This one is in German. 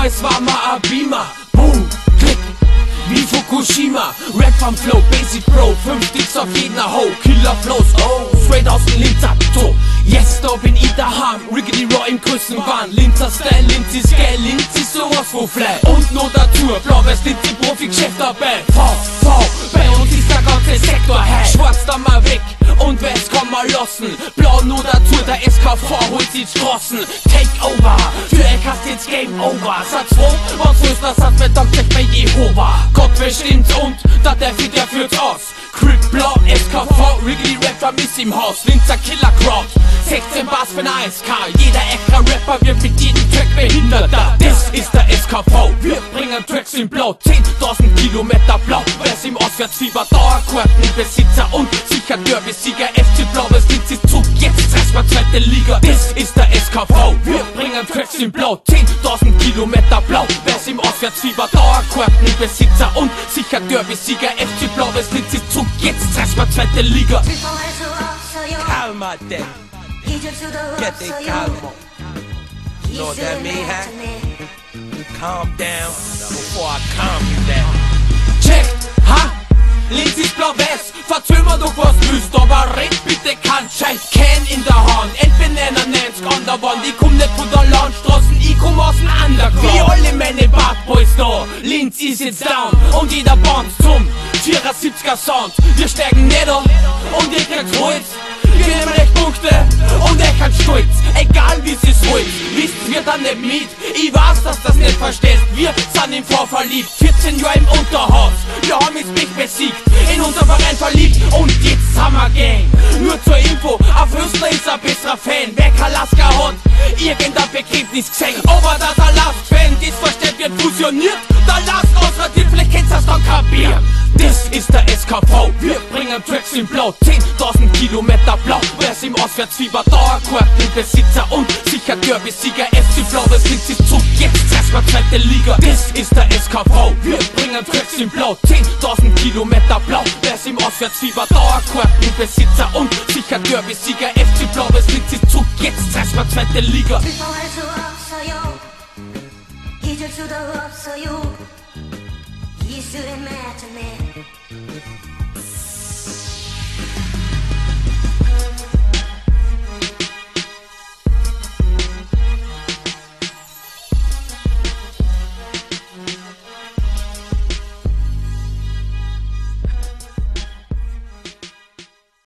aber es war mal ein Beamer. Boom, Klick, wie Fukushima. Rap am Flow, Basic Bro, 5 Sticks auf jeden Ho. Killer Flows, oh, straight aus dem Linzer Tor. Yes, da bin ich daheim, Riggedy Raw im Größenwahn. Linzer Style, Linzy Scale, Linzy sowas wo Fly. Und noch dazu, Blau-Weiß, Linzy Profi-Geschäft dabei. V, bei uns ist der ganze Sektor high. Schwarz da mal weg und Weiß kann mal lassen. Blau nur dazu, der SKV holt die Straßen. Take over, für euch hast jetzt Game Over. Satz froh, was größer Satz wird dann gleich bei Jehova. Gott bestimmt und da der führt aus. Crip Blau, SKV, Riggedy Rap vermisst im Haus. Linzer Killer Crowd, 16 Bars für den ASK. Jeder extra Rapper wird mit jedem Track behinderter. Das ist der SKV, wir bringen Tracks in Blau. 10.000 Kilometer Blau, wer's im Auswärtsfieber. Dauerkartenbesitzer und sicher Derby-Sieger. FC Blau-Weiß Linz ist Zug, jetzt erstmal zweite Liga. Das ist der SKV, wir bringen Tracks in Blau. 10.000 Kilometer Blau, wer's im Auswärtsfieber. Dauerkartenbesitzer und sicher Derby-Sieger. FC Blau-Weiß Linz ist Zug, jetzt erstmal zweite Liga. Calma then. Get the calma. You know what that mean, huh? Calm down before I calm you down. Check, ha? Linz ist blau-weiß, verzögert du was willst, aber red bitte kein Scheiß. Can in der Hand, entbenennen 90 an der Wand. Ich komm nicht von der Landstraßen, ich komm aus dem Underground. Wie alle meine Bad Boys da, Linz ist jetzt down und jeder Band zum 74er Sound. Wir steigen nieder und ihr kriegt Holz. Wir nehmen euch Punkte und euch hat Stolz. Egal wie es holt, wisst wir dann nicht mit. Ich weiß, dass das nicht verstehst. Wir sind im V verliebt, 14 Jahre im Unterhaus. Wir haben jetzt mich besiegt, in unser Verein verliebt und jetzt sind wir Gang. Nur zur Info, auf Hösler ist ein besserer Fan. Wer Kalaska hat, irgendein Begräbnis gesehen. Aber dass er lasst, wenn das versteht wird fusioniert, dann lasst uns radiert, vielleicht kennst du das dann kapieren. Das ist der SKV, wir bringen Tracks in Blau. 10.000 Kilometer Blau, wer's im Auswärtsfieber. Dauerkartenbesitzer und sicher Derby-Sieger. FC Blau-Weiß Linz ist Zug, jetzt erstmal zweite Liga. Das ist der SKV, wir bringen Tracks in Blau. 10.000 Kilometer Blau, wer's im Auswärtsfieber. Dauerkartenbesitzer und sicher Derby-Sieger. FC Blau-Weiß Linz ist Zug, jetzt erstmal zweite Liga. 잊을 수도 없어요. 이슬에 맺어내